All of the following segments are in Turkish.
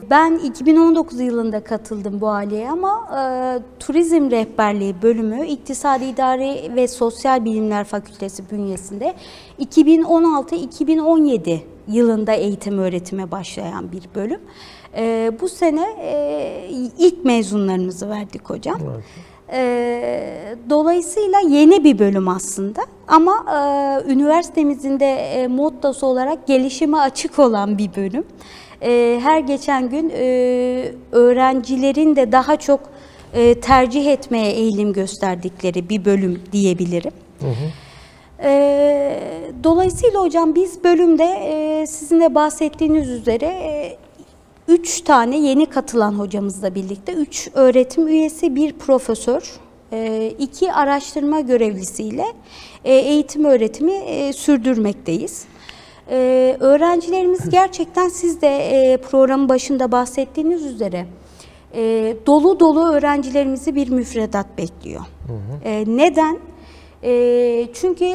Ben 2019 yılında katıldım bu aileye ama Turizm Rehberliği bölümü İktisadi İdari ve Sosyal Bilimler Fakültesi bünyesinde 2016-2017 yılında eğitim öğretime başlayan bir bölüm. Bu sene ilk mezunlarımızı verdik hocam. Evet. Dolayısıyla yeni bir bölüm aslında ama üniversitemizin de mottosu olarak gelişime açık olan bir bölüm. Her geçen gün öğrencilerin de daha çok tercih etmeye eğilim gösterdikleri bir bölüm diyebilirim. Hı hı. Dolayısıyla hocam biz bölümde sizin de bahsettiğiniz üzere 3 tane yeni katılan hocamızla birlikte 3 öğretim üyesi, 1 profesör, 2 araştırma görevlisiyle eğitim öğretimi sürdürmekteyiz. Öğrencilerimiz gerçekten siz de programın başında bahsettiğiniz üzere dolu dolu öğrencilerimizi bir müfredat bekliyor. Hı hı. Neden? Çünkü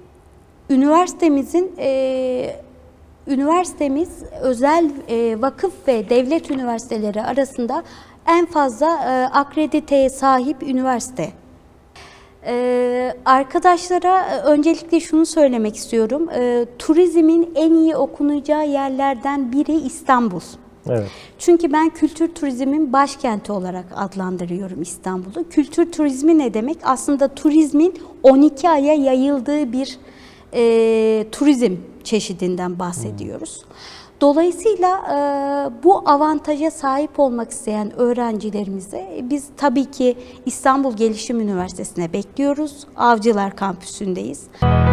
üniversitemiz özel vakıf ve devlet üniversiteleri arasında en fazla akrediteye sahip üniversite. Arkadaşlara öncelikle şunu söylemek istiyorum. Turizmin en iyi okunacağı yerlerden biri İstanbul. Evet. Çünkü ben kültür turizmin başkenti olarak adlandırıyorum İstanbul'u. Kültür turizmi ne demek? Aslında turizmin 12 aya yayıldığı bir turizm çeşidinden bahsediyoruz. Dolayısıyla bu avantaja sahip olmak isteyen öğrencilerimize biz tabii ki İstanbul Gelişim Üniversitesi'ne bekliyoruz. Avcılar Kampüsü'ndeyiz.